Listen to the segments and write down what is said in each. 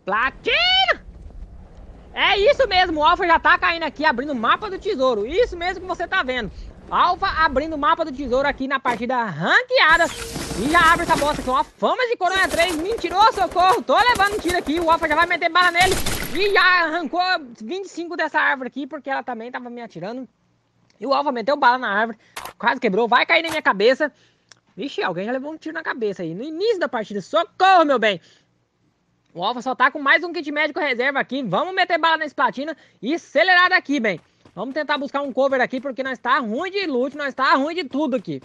Platina! É isso mesmo, o Alpha já tá caindo aqui, abrindo o mapa do tesouro. Isso mesmo que você tá vendo. Alpha abrindo o mapa do tesouro aqui na partida ranqueada. E já abre essa bosta aqui, ó. Fama de Coronha 3. Mentiroso, socorro. Tô levando um tiro aqui. O Alpha já vai meter bala nele. E já arrancou 25 dessa árvore aqui, porque ela também tava me atirando. E o Alpha meteu bala na árvore. Quase quebrou. Vai cair na minha cabeça. Vixe, alguém já levou um tiro na cabeça aí. No início da partida. Socorro, meu bem. O Alpha só tá com mais um kit médico reserva aqui. Vamos meter bala nesse platina e acelerar daqui, bem. Vamos tentar buscar um cover aqui, porque nós tá ruim de loot, nós tá ruim de tudo aqui.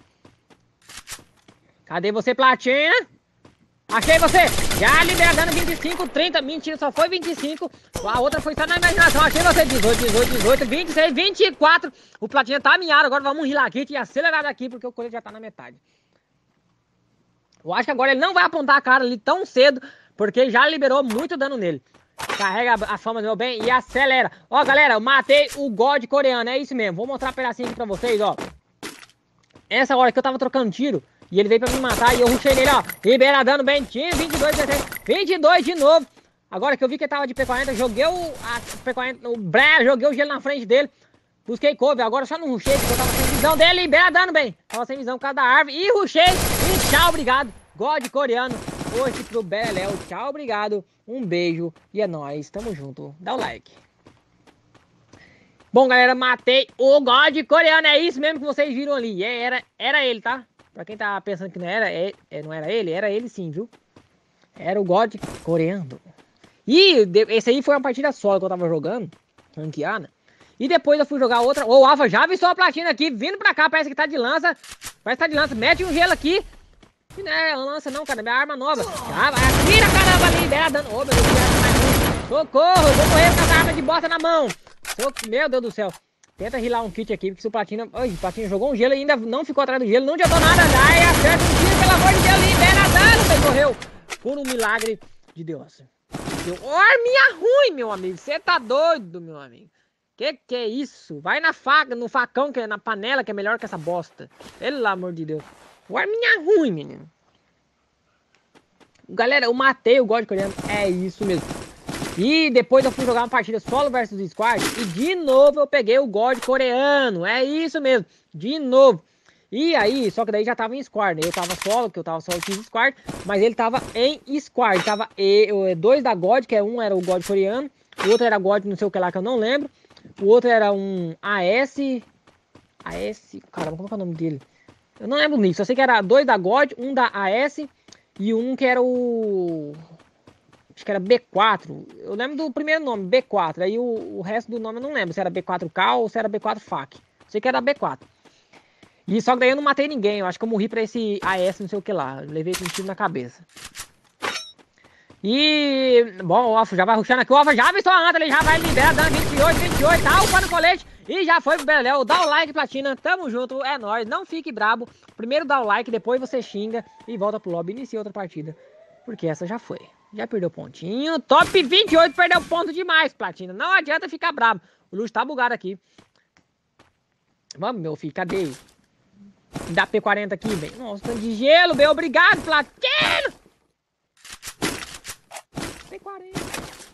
Cadê você, platina? Achei você! Já libera dano 25, 30, mentira, só foi 25. A outra foi só na imaginação, achei você, 18, 18, 18, 26, 24. O platina tá miado, agora vamos rilar aqui e acelerar daqui, porque o colete já tá na metade. Eu acho que agora ele não vai apontar a cara ali tão cedo, porque já liberou muito dano nele. Carrega a fama do meu bem e acelera. Ó, galera, eu matei o God coreano, é isso mesmo. Vou mostrar um pedacinho aqui pra vocês, ó. Essa hora que eu tava trocando tiro e ele veio pra me matar e eu rushei nele, ó. Libera dano bem, 22, 16, 22 de novo. Agora que eu vi que ele tava de P40, joguei joguei o gelo na frente dele. Busquei cover, agora só não rushei, porque eu tava sem visão dele. Libera dano bem. Tava sem visão por causa da árvore e rushei. E tchau, obrigado. God coreano. Hoje pro Beleléu, tchau, obrigado, um beijo e é nóis, tamo junto, dá o like. Bom, galera, matei o God coreano, é isso mesmo que vocês viram ali, era ele, tá? Pra quem tá pensando que não era, não era ele sim, viu? Era o God coreano. E esse aí foi uma partida só que eu tava jogando, ranqueada. E depois eu fui jogar outra, o Alpha já avistou a platina aqui, vindo pra cá, parece que tá de lança, mete um gelo aqui. Não é lança não, cara, minha arma nova. Já vai, atira, caramba, ali, libera dano. Ô, meu Deus, socorro, eu vou morrer com essa arma de bosta na mão. Meu Deus do céu. Tenta rilar um kit aqui, porque se o platina... Ai, o platina jogou um gelo e ainda não ficou atrás do gelo, não adiantou nada. Ai, acerta um tiro, pelo amor de Deus, libera dano. Ele morreu por um milagre de Deus. Arminha ruim, meu amigo, você tá doido, meu amigo. Que é isso? Vai na faca, no facão, que é na panela, que é melhor que essa bosta. Pelo amor de Deus. O arminha ruim, menino. Galera, eu matei o God coreano. É isso mesmo. E depois eu fui jogar uma partida solo versus squad. E de novo eu peguei o God coreano. É isso mesmo. De novo. E aí, só que daí já tava em squad, né? Eu tava solo, que eu tava solo X squad. Mas ele tava em squad. Tava dois da God, que um era o God coreano. O outro era God não sei o que lá, que eu não lembro. O outro era um AS. Caramba, como é o nome dele? Eu não lembro nisso, eu sei que era dois da God, um da AS e um que era o... Acho que era B4. Eu lembro do primeiro nome, B4. Aí o resto do nome eu não lembro se era B4K ou se era B4 FAC. Sei que era B4. E só que daí eu não matei ninguém, eu acho que eu morri pra esse AS não sei o que lá. Eu levei com um tiro na cabeça. E... Bom, o Alpha já vai rushando aqui, o Alpha já avistou a anta, ele já vai liberar dando 28, tá upando o colete. E já foi pro Beleléu, dá o like, platina, tamo junto, é nóis, não fique brabo. Primeiro dá o like, depois você xinga e volta pro lobby e inicia outra partida. Porque essa já foi, já perdeu pontinho. Top 28 perdeu ponto demais, platina, não adianta ficar brabo. O loot tá bugado aqui. Vamos, meu filho, cadê? Dá P40 aqui, bem. Nossa, tanto de gelo, bem, obrigado, platina. P40.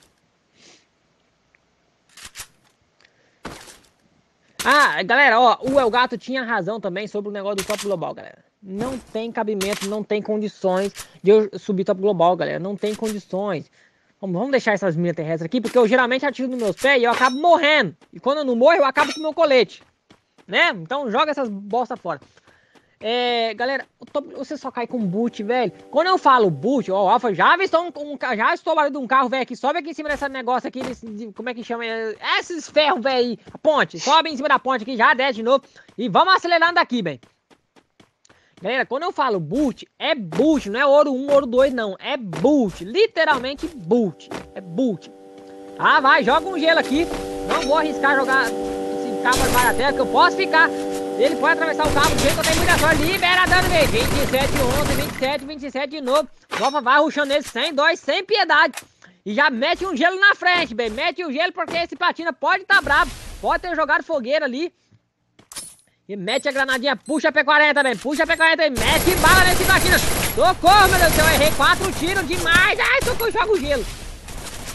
Ah, galera, ó, o Elgato tinha razão também sobre o negócio do top global, galera. Não tem cabimento, não tem condições de eu subir top global, galera. Não tem condições. Vamos deixar essas minas terrestres aqui, porque eu geralmente atiro nos meus pés e eu acabo morrendo. E quando eu não morro, eu acabo com o meu colete. Né? Então joga essas bosta fora. Galera, você só cai com boot, velho. Quando eu falo boot, ó, o Alpha já avistou já estou barulho de um carro, velho, aqui. Sobe aqui em cima desse negócio aqui, como é que chama? Esses ferros, velho, a ponte. Sobe em cima da ponte aqui, já desce de novo. E vamos acelerando daqui, velho. Galera, quando eu falo boot, é boot, não é ouro 1, ouro 2, não. É boot, literalmente boot. É boot. Ah, vai, joga um gelo aqui. Não vou arriscar jogar esse cabo debaixo da terra, que eu posso ficar. Ele pode atravessar o cabo, do jeito que eu tenho muita sorte. Libera dano, velho. 27, 11, 27, 27 de novo. O Alpha vai rushando ele sem dó e sem piedade. E já mete um gelo na frente, bem. Mete um gelo porque esse platina pode estar bravo. Pode ter jogado fogueira ali. E mete a granadinha, puxa a P40, bem. Puxa a P40 e mete bala nesse platina. Socorro, meu Deus do céu. Eu errei 4 tiros demais. Ai, socorro, joga o gelo.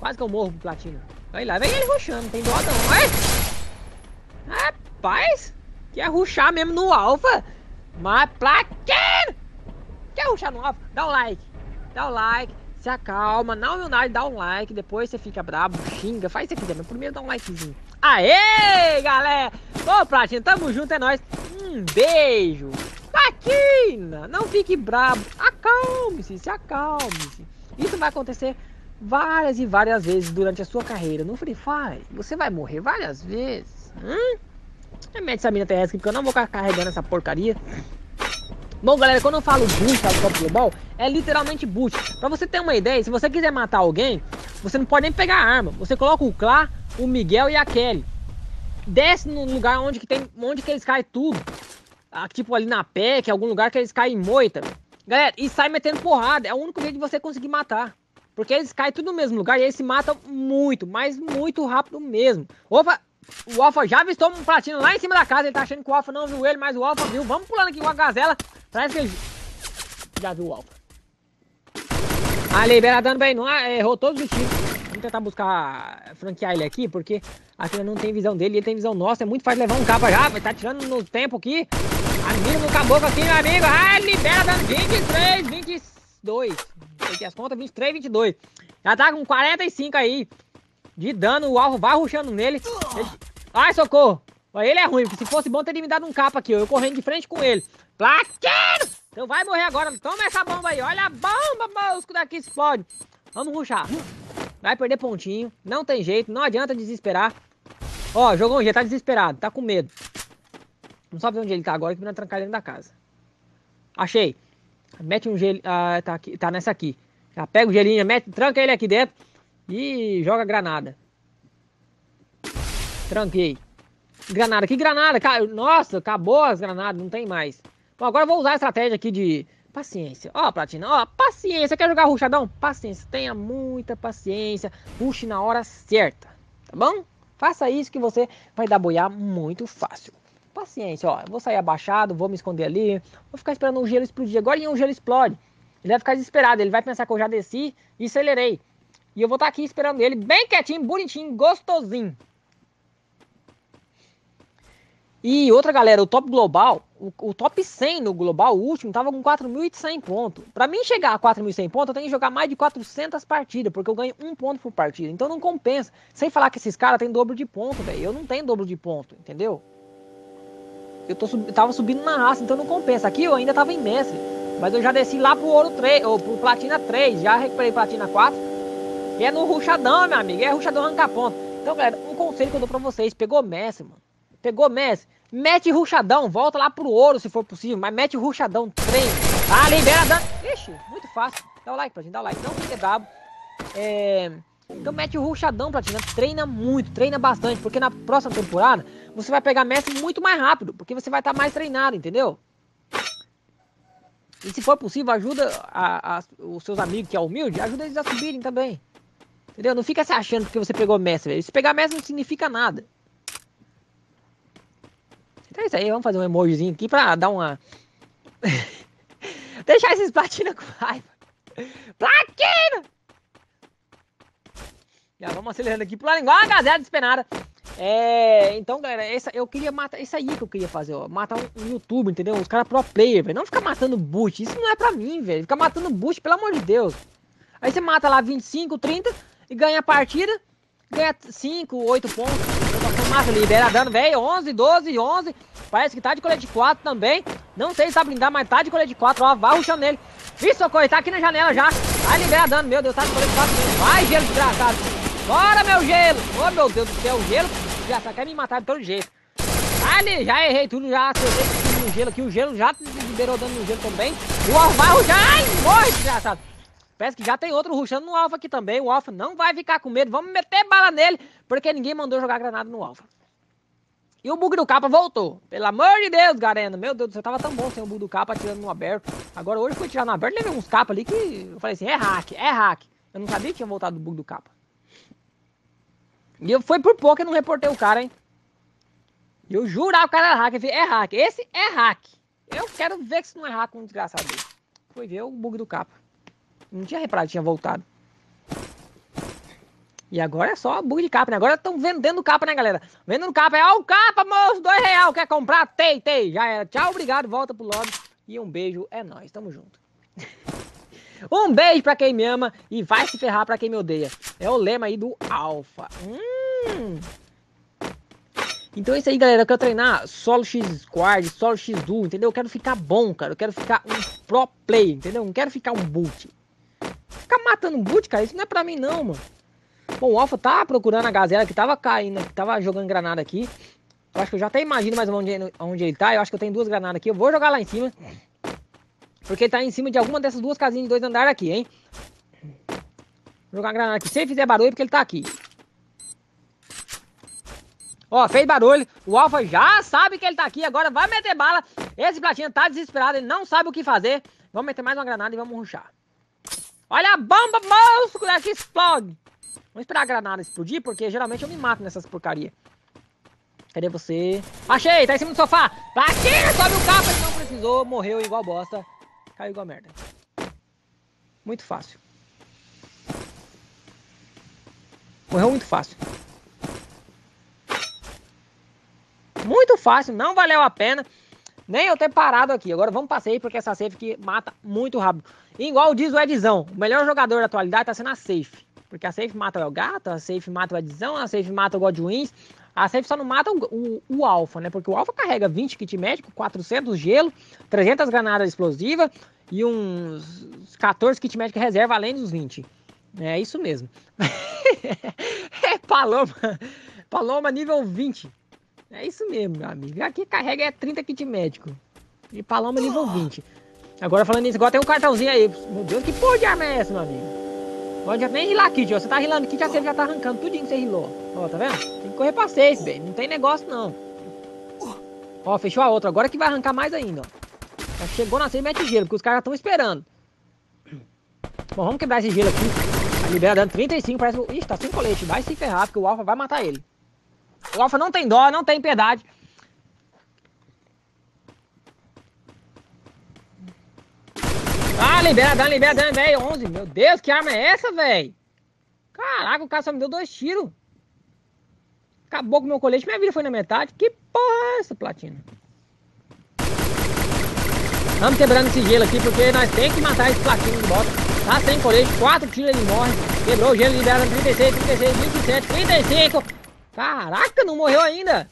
Quase que eu morro pro platina. Olha lá, vem ele rushando, não tem dó não. Ai! Rapaz! Quer rushar mesmo no alfa? Mas platina! Quer rushar no alfa? Dá o like. Dá o like. Se acalma. Na humildade, dá um like. Depois você fica brabo, xinga. Faz o que você quiser. Mas primeiro dá um likezinho. Aê, galera! Ô, platina, tamo junto, é nóis. Beijo. Platina! Não fique brabo. Acalme-se, se acalme-se. Isso vai acontecer várias e várias vezes durante a sua carreira no Free Fire. Você vai morrer várias vezes. Remete essa mina terrestre porque eu não vou ficar carregando essa porcaria. Bom, galera, quando eu falo boost no top global, é literalmente boost. Pra você ter uma ideia, se você quiser matar alguém, você não pode nem pegar a arma. Você coloca o Clá, o Miguel e a Kelly. Desce no lugar onde que eles caem tudo. Tipo ali na PEC, algum lugar que eles caem em moita. Galera, e sai metendo porrada. É o único jeito de você conseguir matar. Porque eles caem tudo no mesmo lugar e eles se matam muito, mas muito rápido mesmo. Opa, o Alpha já avistou um platina lá em cima da casa. Ele tá achando que o Alpha não viu ele, mas o Alpha viu. Vamos pulando aqui com a gazela. Parece que ele já viu o Alpha. Ali, Beira dando bem, não errou todos os tiros. Vamos tentar buscar franquear ele aqui, porque aqui não tem visão dele, ele tem visão nossa. É muito fácil levar um capa já, mas tá tirando no tempo aqui. Amigo no caboclo aqui, meu amigo. Libera dando 23, 22. Peguei as contas, 23, 22. Já tá com 45 aí de dano. O alvo vai rushando nele. Ai, socorro. Ele é ruim, porque se fosse bom teria me dado um capa aqui, ó. Eu correndo de frente com ele. Plaqueiro! Então vai morrer agora. Toma essa bomba aí. Olha a bomba, moço, daqui explode. Vamos rushar. Vai perder pontinho. Não tem jeito. Não adianta desesperar. Ó, jogou um G, tá desesperado. Tá com medo. Não sabe onde ele tá agora, que vai trancar dentro da casa. Achei. Mete um gelo. Tá nessa aqui. Já pega o gelinho, tranca ele aqui dentro. E joga granada. Tranquei. Granada, que granada? Nossa, acabou as granadas, não tem mais. Bom, agora eu vou usar a estratégia aqui de paciência. Ó, Platina, ó, paciência. Quer jogar rushadão? Paciência, tenha muita paciência. Rush na hora certa, tá bom? Faça isso que você vai dar boiar muito fácil. Paciência, ó, eu vou sair abaixado, vou me esconder ali. Vou ficar esperando o gelo explodir. Agora o gelo explode. Ele vai ficar desesperado, ele vai pensar que eu já desci e acelerei. E eu vou estar aqui esperando ele bem quietinho, bonitinho, gostosinho. E outra, galera, o top global, o top 100 no global, o último, tava com 4.100 pontos. Pra mim chegar a 4.100 pontos, eu tenho que jogar mais de 400 partidas, porque eu ganho 1 ponto por partida. Então não compensa. Sem falar que esses caras têm dobro de ponto, velho. Eu não tenho dobro de ponto, entendeu? Eu tava subindo na raça, então não compensa. Aqui eu ainda tava em mestre, mas eu já desci lá pro ouro 3, ou pro platina 3, já recuperei platina 4. E é no rushadão, meu amigo, é rushadão arrancar ponto. Então, galera, um conselho que eu dou pra vocês, pegou mestre, mano. Pegou mestre, mete rushadão, volta lá pro ouro se for possível, mas mete rushadão, treina. Libera dano. Ixi, muito fácil. Dá o like, platina, dá o like, não fique brabo. Então mete o rushadão, platina, treina muito, treina bastante, porque na próxima temporada você vai pegar mestre muito mais rápido, porque você vai estar mais treinado, entendeu? E se for possível, ajuda os seus amigos que é humilde, ajuda eles a subirem também. Entendeu? Não fica se achando que você pegou mestre, velho. Se pegar mestre não significa nada. Então é isso aí, vamos fazer um emojizinho aqui pra dar uma... Deixar esses platina com raiva. Platina! Já vamos acelerando aqui, pulando igual uma gazela despenada. Então, galera, eu queria matar... Isso aí que eu queria fazer, ó. Matar um youtuber, entendeu? Os caras pro player, velho. Não ficar matando boot. Isso não é pra mim, velho. Ficar matando boot, pelo amor de Deus. Aí você mata lá 25, 30 e ganha a partida. Ganha 5, 8 pontos. Massa, libera dano, velho. 11, 12, 11. Parece que tá de colete 4 também. Não sei se tá blindado, mas tá de colete 4. Ó, vai rushando nele. Ih, socorro, tá aqui na janela já. Vai liberar dano, meu Deus, tá de colete 4 mesmo. Vai, gelo desgraçado. Bora, meu gelo. Oh, meu Deus do céu, o gelo já só quer me matar de todo jeito. Ali, já errei tudo, já acertei no gelo aqui. O gelo já liberou dano no gelo também. O alfa vai rushar. Ai, morre, desgraçado. Parece que já tem outro rushando no alfa aqui também. O alfa não vai ficar com medo. Vamos meter bala nele, porque ninguém mandou jogar granada no alfa. E o bug do capa voltou. Pelo amor de Deus, Garena. Meu Deus do céu, tava tão bom sem o bug do capa atirando no aberto. Agora hoje foi tirar no aberto, levei uns capas ali que eu falei assim, é hack, é hack. Eu não sabia que tinha voltado do bug do capa. E foi por pouco que eu não reportei o cara, hein. Eu jurava que o cara era hack. Eu falei, é hack, esse é hack. Eu quero ver que isso não é hack, um desgraçado dele. Foi ver o bug do capa. Não tinha reparado, tinha voltado. E agora é só bug de capa, né? Agora estão vendendo capa, né, galera? Vendendo capa. Ó, o capa, moço, R$2. Quer comprar? Tem. Já era. Tchau, obrigado. Volta pro lobby. E um beijo. É nóis. Tamo junto. Um beijo pra quem me ama e vai se ferrar pra quem me odeia. É o lema aí do Alpha. Então é isso aí, galera. Eu quero treinar solo X-Squad, solo X-Duo, entendeu? Eu quero ficar bom, cara. Eu quero ficar um pro play, entendeu? Não quero ficar um boot. Ficar matando um boot, cara, isso não é pra mim não, mano. Bom, o Alpha tá procurando a gazela que tava caindo, que tava jogando granada aqui. Eu acho que eu já até imagino mais ou menos onde ele tá. Eu acho que eu tenho 2 granadas aqui. Eu vou jogar lá em cima. Porque ele tá em cima de alguma dessas 2 casinhas de 2 andares aqui, hein? Vou jogar a granada aqui. Se ele fizer barulho, é porque ele tá aqui. Ó, fez barulho. O Alpha já sabe que ele tá aqui. Agora vai meter bala. Esse platinha tá desesperado. Ele não sabe o que fazer. Vamos meter mais uma granada e vamos rushar. Olha a bomba, moço! Cuidado que explode. Vamos esperar a granada explodir, porque geralmente eu me mato nessas porcaria. Cadê você? Achei! Tá em cima do sofá! Platinha! Sobe o capa! Ele não precisou. Morreu igual bosta. Caiu igual merda. Muito fácil. Morreu muito fácil. Muito fácil. Não valeu a pena. Nem eu ter parado aqui. Agora vamos pra safe, porque essa safe aqui mata muito rápido. E igual diz o Edzão, o melhor jogador da atualidade tá sendo a safe. Porque a safe mata o Elgato, a safe mata o Edzão, a safe mata o Godwins. A safe só não mata o Alpha, né? Porque o Alpha carrega 20 kit médico, 400 gelo, 300 granadas explosivas e uns 14 kit médico reserva, além dos 20. É isso mesmo. É Paloma nível 20. É isso mesmo, meu amigo. Aqui carrega 30 kit médico. E Paloma nível 20. Agora falando nisso, agora tem um cartãozinho aí. Meu Deus, que porra de arma é essa, meu amigo? Não adianta nem rilar kit, ó. Você tá rilando kit, já tá arrancando tudinho que você rilou. Ó, tá vendo? Tem que correr pra safe, bem. Não tem negócio, não. Ó, fechou a outra. Agora que vai arrancar mais ainda, ó. Já chegou na safe e mete gelo, porque os caras já estão esperando. Bom, vamos quebrar esse gelo aqui. Tá liberando dano 35, parece que... Ixi, tá sem colete. Vai se ferrar, porque o Alpha vai matar ele. O Alpha não tem dó, não tem piedade. Ah, libera dano, velho. 11. Meu Deus, que arma é essa, velho? Caraca, o cara só me deu 2 tiros. Acabou com o meu colete. Minha vida foi na metade. Que porra é essa, platina? Vamos quebrando esse gelo aqui, porque nós temos que matar esse platina de volta. Tá sem colete, 4 tiros ele morre. Quebrou o gelo, libera 36, 27, 35. Caraca, não morreu ainda.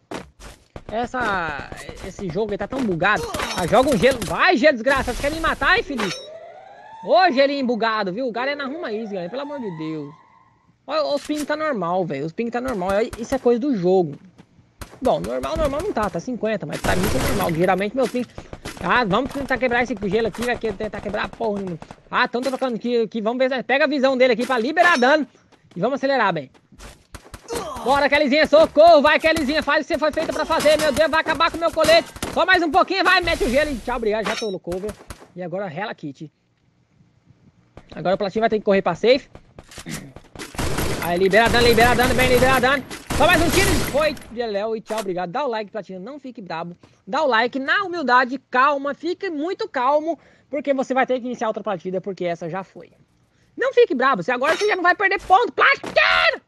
Esse jogo aí tá tão bugado. Ah, joga um gelo. Vai, gelo desgraçado. Você quer me matar, hein, Felipe? Ô, gelinho bugado, viu? O galera arruma isso, galera. Pelo amor de Deus. Olha, os ping tá normal, velho. Os ping tá normal. Isso é coisa do jogo. Bom, normal não tá. Tá 50, mas pra mim isso é normal. Geralmente meus ping... Ah, vamos tentar quebrar esse gelo aqui. Vai tentar quebrar a porra. Ah, então tô tocando aqui. Vamos ver. Pega a visão dele aqui pra liberar dano. E vamos acelerar, bem. Bora, Kellyzinha, socorro, vai, Kellyzinha, faz o que você foi feita pra fazer, meu Deus, vai acabar com o meu colete. Só mais um pouquinho, vai, mete o gelo e tchau, obrigado, já tô no cover. E agora rela kit. Agora o platinho vai ter que correr pra safe. Aí, libera dano, bem, libera dano. Só mais um tiro, foi, Léo, e tchau, obrigado. Dá o like, platinho, não fique brabo. Dá o like, na humildade, calma, fique muito calmo, porque você vai ter que iniciar outra partida, porque essa já foi. Não fique brabo, agora você já não vai perder ponto, platinho!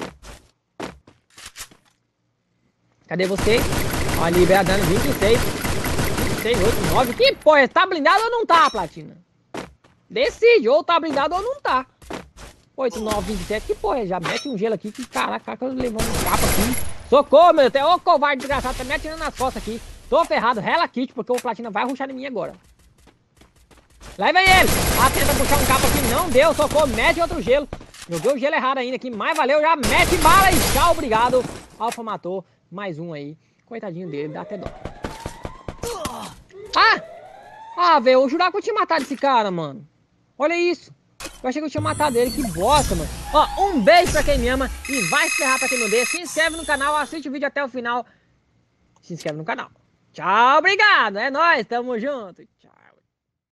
Cadê você? Ó, libera dano 26. 26, 8, 9. Que porra? Tá blindado ou não tá, platina? Decide, ou tá blindado ou não tá. 8, 9, 27. Que porra? Já mete um gelo aqui. Que caraca, eu levando um capa aqui. Socorro, meu Deus. Ô, covarde desgraçado. Tá me atirando nas costas aqui. Tô ferrado. Rela kit, porque o platina vai rushar em mim agora. Lá vem ele. Ah, tenta puxar um capa aqui. Não deu. Socorro. Mete outro gelo. Joguei o gelo errado ainda aqui. Mas valeu. Já mete bala e tchau. Obrigado. Alpha matou. Mais um aí. Coitadinho dele, dá até dó. Ah, velho, eu jurava que eu tinha matado esse cara, mano. Olha isso. Eu achei que eu tinha matado ele, que bosta, mano. Ó, um beijo pra quem me ama e vai se ferrar pra quem não odeia. Se inscreve no canal, assiste o vídeo até o final. Se inscreve no canal. Tchau, obrigado. É nóis, tamo junto.